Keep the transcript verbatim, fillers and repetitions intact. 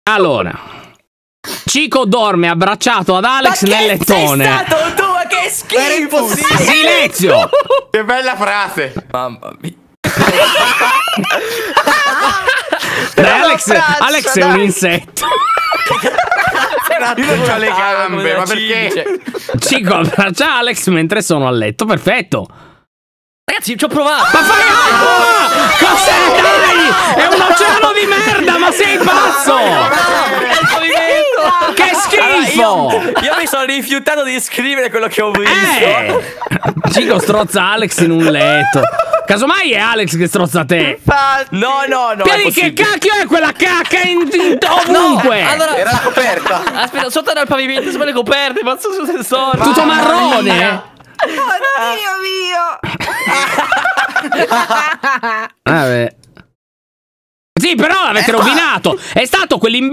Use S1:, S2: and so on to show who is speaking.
S1: Allora, Cico dorme abbracciato ad Alex nel lettone.
S2: Ma che sei stato tu? Ma che schifo!
S1: Silenzio!
S3: Che bella frase!
S2: Mamma mia.
S1: Dai, Alex, Alex è un insetto.
S3: Io non c'ho le gambe, ma perché?
S1: Cico abbraccia Alex mentre sono a letto, perfetto.
S2: Ragazzi, ci ho provato.
S1: Ma fai ah! Cos'è, dai? È un oceano di merda, ma sei pazzo! Che schifo!
S2: Allora, io, io mi sono rifiutato di scrivere quello che ho visto.
S1: Eh! Cico strozza Alex in un letto. Casomai è Alex che strozza te.
S2: No, no, no.
S1: Piedi, che cacchio è quella cacca in, in, ovunque?
S2: No, allora,
S3: era la coperta.
S2: Aspetta, sotto era il pavimento, sono le coperte, ma so se sono.
S1: Tutto marrone?
S4: Oddio mio!
S1: Vabbè. Sì, però l'avete rovinato. È stato quell'imbecille